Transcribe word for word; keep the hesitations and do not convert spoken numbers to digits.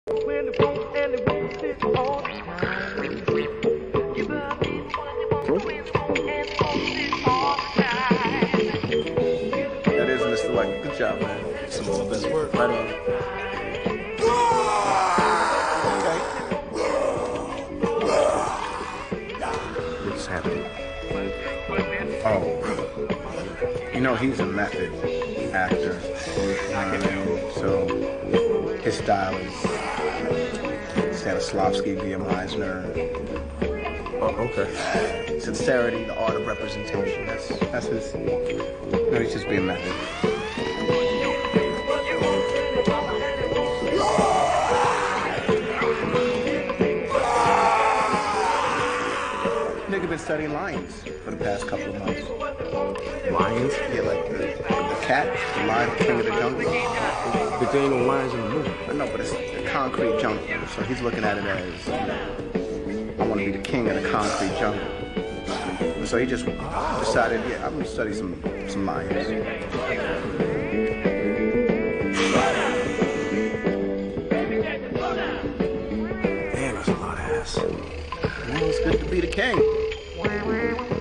When the rope and the rope sit all the time. You better be when the rope and the rope sit all the time. That is Mister White. Good job, man. Some of my best work. Right on. Okay. What's happening? Oh. You know, he's a method actor. You know what I mean? So his style is Stanislavski, V M Eisner. Oh, okay. Sincerity, the art of representation. That's that's his. No, he's just being method. Nigga been studying lions for the past couple of months. Lions? Yeah, like the, the cat, the lion, king of the jungle. But there ain't no lions in the movie. I know, but it's the concrete jungle. So he's looking at it as, you know, I want to be the king of the concrete jungle. So he just decided, yeah, I'm gonna study some some lions. Man, that's a lot of ass. Well, it's good to be the king.